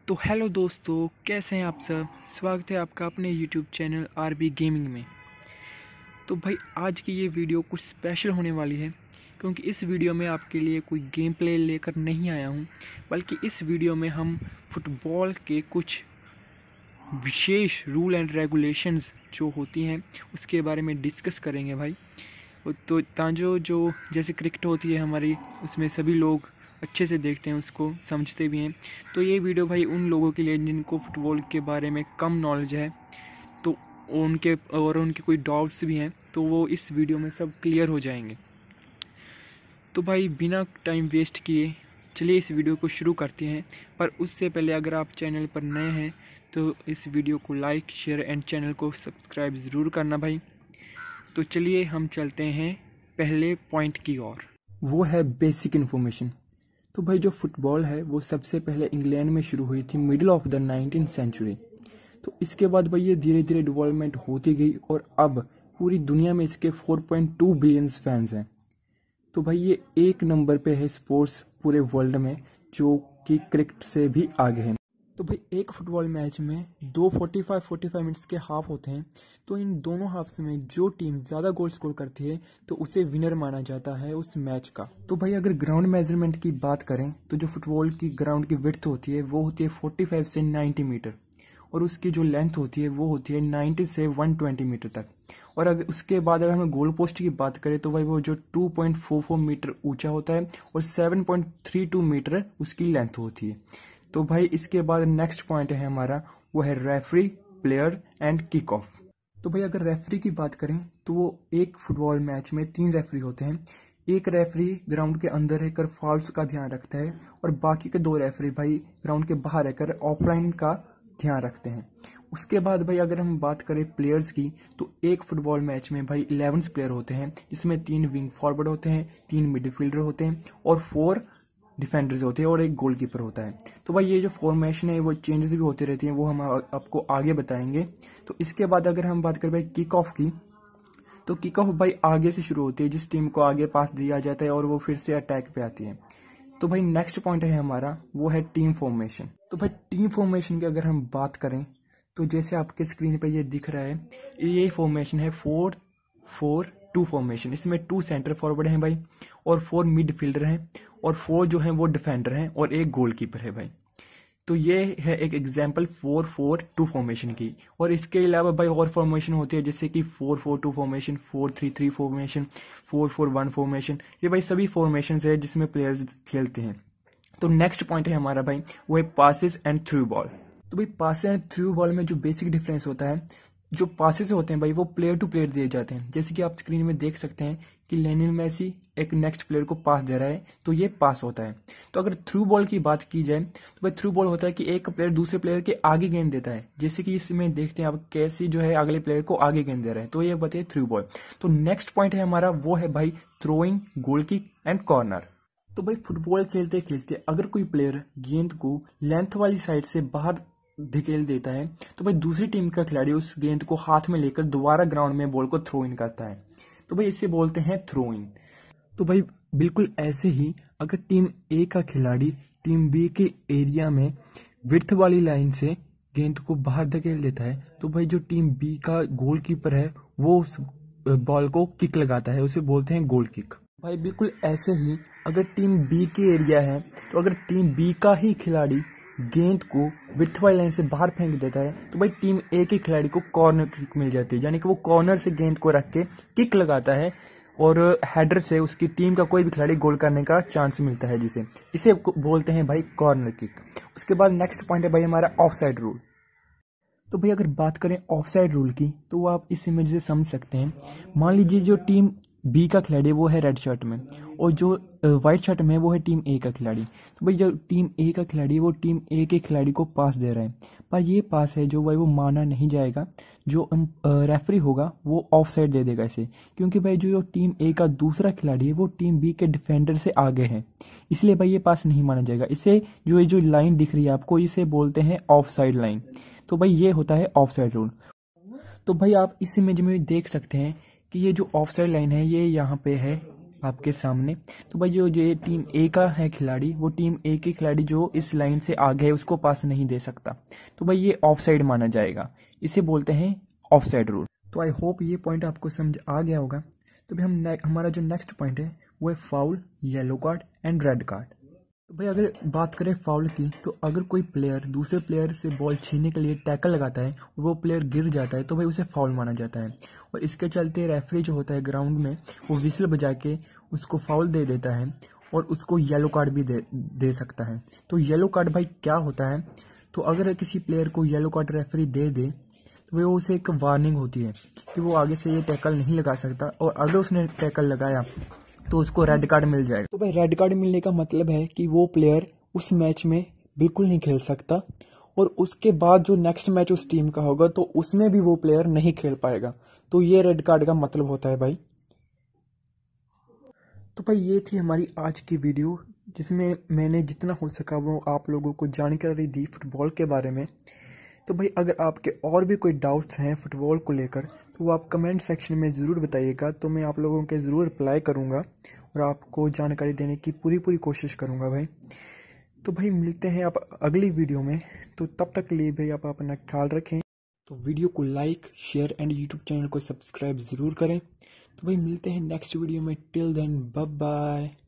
तो हेलो दोस्तों, कैसे हैं आप सब। स्वागत है आपका अपने यूट्यूब चैनल आरबी गेमिंग में। तो भाई आज की ये वीडियो कुछ स्पेशल होने वाली है, क्योंकि इस वीडियो में आपके लिए कोई गेम प्ले लेकर नहीं आया हूँ, बल्कि इस वीडियो में हम फुटबॉल के कुछ विशेष रूल एंड रेगुलेशंस जो होती हैं उसके बारे में डिस्कस करेंगे भाई। तो तांजो जो जैसे क्रिकेट होती है हमारी, उसमें सभी लोग अच्छे से देखते हैं, उसको समझते भी हैं। तो ये वीडियो भाई उन लोगों के लिए जिनको फुटबॉल के बारे में कम नॉलेज है, तो उनके कोई डाउट्स भी हैं, तो वो इस वीडियो में सब क्लियर हो जाएंगे। तो भाई बिना टाइम वेस्ट किए चलिए इस वीडियो को शुरू करते हैं। पर उससे पहले अगर आप चैनल पर नए हैं तो इस वीडियो को लाइक, शेयर एंड चैनल को सब्सक्राइब ज़रूर करना भाई। तो चलिए हम चलते हैं पहले पॉइंट की ओर, वो है बेसिक इन्फॉर्मेशन। तो भाई जो फुटबॉल है वो सबसे पहले इंग्लैंड में शुरू हुई थी middle of the 19th century. तो इसके बाद भाई ये धीरे धीरे डेवलपमेंट होती गई और अब पूरी दुनिया में इसके 4.2 बिलियन फैंस हैं। तो भाई ये एक नंबर पे है स्पोर्ट्स पूरे वर्ल्ड में, जो कि क्रिकेट से भी आगे है। तो भाई एक फुटबॉल मैच में दो 45 मिनट्स के हाफ होते हैं। तो इन दोनों हाफ्स में जो टीम ज़्यादा गोल स्कोर करती है तो उसे विनर माना जाता है उस मैच का। तो भाई अगर ग्राउंड मेजरमेंट की बात करें तो जो फुटबॉल की ग्राउंड की विड्थ होती है वो होती है 45 से 90 मीटर, और उसकी जो लेंथ होती है वो होती है 90 से 120 मीटर तक। और अगर उसके बाद अगर हमें गोल पोस्ट की बात करें तो भाई वो जो 2.44 मीटर ऊंचा होता है और 7.32 मीटर उसकी लेंथ होती है। तो भाई इसके बाद नेक्स्ट पॉइंट है हमारा, वो है referee, player and kick off. तो भाई अगर रेफरी की बात करें तो वो एक फुटबॉल मैच में 3 रेफरी होते हैं। एक रेफरी ग्राउंड के अंदर रहकर फाउल्स का ध्यान रखता है और बाकी के 2 रेफरी भाई ग्राउंड के बाहर रहकर ऑफलाइन का ध्यान रखते हैं। उसके बाद भाई अगर हम बात करें प्लेयर्स की, तो एक फुटबॉल मैच में भाई 11 प्लेयर होते हैं, जिसमें 3 विंग फॉरवर्ड होते हैं, 3 मिडफील्डर होते हैं और 4 डिफेंडर्स होते हैं और एक गोलकीपर होता है। तो भाई ये जो फॉर्मेशन है वो चेंजेस भी होती रहती हैं, वो हम आपको आगे बताएंगे। तो इसके बाद अगर हम बात करें भाई किक ऑफ की, तो किक ऑफ भाई आगे से शुरू होती है, जिस टीम को आगे पास दिया जाता है और वो फिर से अटैक पे आती है। तो भाई नेक्स्ट पॉइंट है हमारा, वो है टीम फॉर्मेशन। तो भाई टीम फॉर्मेशन की अगर हम बात करें तो जैसे आपके स्क्रीन पे ये दिख रहा है, ये फॉर्मेशन है 4-4-2 फॉर्मेशन। इसमें 2 सेंटर फॉरवर्ड हैं भाई और 4 मिडफील्डर हैं और 4 जो हैं वो डिफेंडर हैं और एक गोलकीपर है भाई। तो ये है एक एग्जाम्पल 4-4-2 फॉर्मेशन की। और इसके अलावा भाई और फॉर्मेशन होती है, जैसे कि 4-4-2 फॉर्मेशन, 4-3-3 फॉर्मेशन, 4-4-1 फॉर्मेशन। ये भाई सभी फॉर्मेशन है जिसमें प्लेयर्स खेलते हैं। तो नेक्स्ट पॉइंट है हमारा भाई, वो है पासिस एंड थ्रू बॉल। तो भाई पासिस एंड थ्रू बॉल में जो बेसिक डिफरेंस होता है, जो पासिस होते हैं भाई वो प्लेयर टू प्लेयर दिए जाते हैं। जैसे कि आप स्क्रीन में देख सकते हैं कि लियोनेल मेसी एक नेक्स्ट प्लेयर को पास दे रहा है, तो ये पास होता है। तो अगर थ्रू बॉल की बात की जाए तो भाई थ्रू बॉल होता है कि एक प्लेयर दूसरे प्लेयर के आगे गेंद देता है। जैसे कि इसमें देखते हैं आप कैसी जो है अगले प्लेयर को आगे गेंद दे रहा है, तो ये बताइए थ्रू बॉल। तो नेक्स्ट पॉइंट है हमारा, वो है भाई throwing, goal kick and corner. तो भाई फुटबॉल खेलते खेलते अगर कोई प्लेयर गेंद को लेंथ वाली साइड से बाहर धकेल देता है तो भाई दूसरी टीम का खिलाड़ी उस गेंद को हाथ में लेकर दोबारा ग्राउंड में बॉल को थ्रो इन करता है। तो भाई इसे बोलते हैं थ्रो इन। तो भाई बिल्कुल ऐसे ही अगर टीम ए का खिलाड़ी टीम बी के एरिया में विड्थ वाली लाइन से गेंद को बाहर धकेल देता है, तो भाई जो टीम बी का गोलकीपर है वो उस बॉल को किक लगाता है, उसे बोलते हैं गोल किक। भाई बिल्कुल ऐसे ही अगर टीम बी के एरिया है, तो अगर टीम बी का ही खिलाड़ी गेंद को विड्थ वाली लाइन से बाहर फेंक देता है तो भाई टीम ए के खिलाड़ी को कॉर्नर किक मिल जाती है। यानी कि वो कॉर्नर से गेंद को रख के किक लगाता है और हेडर से उसकी टीम का कोई भी खिलाड़ी गोल करने का चांस मिलता है, इसे बोलते हैं भाई कॉर्नर किक। उसके बाद नेक्स्ट पॉइंट है भाई हमारा ऑफ साइड रूल। तो भाई अगर बात करें ऑफ साइड रूल की तो वो आप इस इमेज से समझ सकते हैं। मान लीजिए जो टीम बी का खिलाड़ी वो है रेड शर्ट में और जो व्हाइट शर्ट में वो है टीम ए का खिलाड़ी। तो भाई जो टीम ए का खिलाड़ी है वो टीम ए के खिलाड़ी को पास दे रहा है, पर ये पास है जो भाई वो माना नहीं जाएगा। जो रेफरी होगा वो ऑफ साइड दे देगा इसे, क्योंकि भाई जो टीम ए का दूसरा खिलाड़ी है वो टीम बी के डिफेंडर से आगे है, इसलिए भाई ये पास नहीं माना जाएगा। इसे जो लाइन दिख रही है आपको, इसे बोलते हैं ऑफ साइड लाइन। तो भाई ये होता है ऑफ साइड रूल। तो भाई आप इस इमेज में देख सकते हैं कि ये जो ऑफ साइड लाइन है ये यहाँ पे है आपके सामने। तो भाई जो ये टीम ए का है खिलाड़ी, वो टीम ए के खिलाड़ी जो इस लाइन से आगे है उसको पास नहीं दे सकता। तो भाई ये ऑफसाइड माना जाएगा, इसे बोलते हैं ऑफसाइड रूल। तो आई होप ये पॉइंट आपको समझ आ गया होगा। तो भाई हमारा जो नेक्स्ट पॉइंट है वो है foul, yellow card and red card. तो भाई अगर बात करें फाउल की, तो अगर कोई प्लेयर दूसरे प्लेयर से बॉल छीनने के लिए टैकल लगाता है और वो प्लेयर गिर जाता है तो भाई उसे फाउल माना जाता है। और इसके चलते रेफरी जो होता है ग्राउंड में, वो विसल बजा के उसको फाउल दे देता है और उसको येलो कार्ड भी दे सकता है। तो येलो कार्ड भाई क्या होता है, तो अगर किसी प्लेयर को येलो कार्ड रेफरी दे दे तो वो उसे एक वार्निंग होती है कि वो आगे से ये टैकल नहीं लगा सकता, और अगर उसने टैकल लगाया तो उसको रेड कार्ड मिल जाएगा। तो भाई रेड कार्ड मिलने का मतलब है कि वो प्लेयर उस मैच में बिल्कुल नहीं खेल सकता, और उसके बाद जो नेक्स्ट मैच उस टीम का होगा तो उसमें भी वो प्लेयर नहीं खेल पाएगा। तो ये रेड कार्ड का मतलब होता है भाई। तो भाई ये थी हमारी आज की वीडियो, जिसमें मैंने जितना हो सका वो आप लोगों को जानकारी दी फुटबॉल के बारे में। तो भाई अगर आपके और भी कोई डाउट्स हैं फुटबॉल को लेकर तो वो आप कमेंट सेक्शन में ज़रूर बताइएगा, तो मैं आप लोगों के ज़रूर रिप्लाई करूँगा और आपको जानकारी देने की पूरी कोशिश करूँगा भाई। तो भाई मिलते हैं आप अगली वीडियो में, तो तब तक के लिए भाई आप अपना ख्याल रखें। तो वीडियो को like, share and YouTube channel को सब्सक्राइब ज़रूर करें। तो भाई मिलते हैं नेक्स्ट वीडियो में। Till then bye bye.